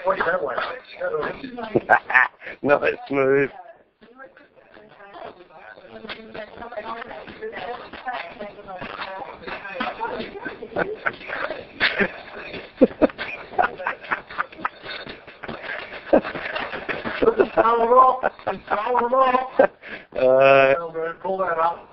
What's that one? No, it's smooth. Pull that out.